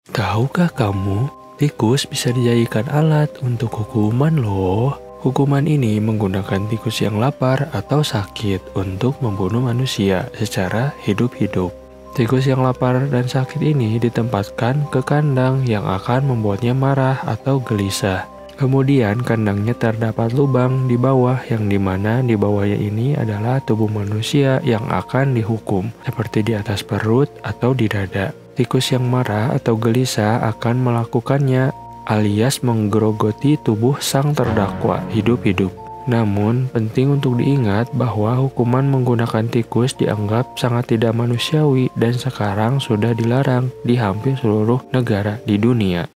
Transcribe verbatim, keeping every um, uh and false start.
Tahukah kamu, tikus bisa dijadikan alat untuk hukuman loh. Hukuman ini menggunakan tikus yang lapar atau sakit untuk membunuh manusia secara hidup-hidup. Tikus yang lapar dan sakit ini ditempatkan ke kandang yang akan membuatnya marah atau gelisah. Kemudian kandangnya terdapat lubang di bawah yang dimana di bawahnya ini adalah tubuh manusia yang akan dihukum, seperti di atas perut atau di dada. Tikus yang marah atau gelisah akan melakukannya alias menggerogoti tubuh sang terdakwa hidup-hidup. Namun, penting untuk diingat bahwa hukuman menggunakan tikus dianggap sangat tidak manusiawi dan sekarang sudah dilarang di hampir seluruh negara di dunia.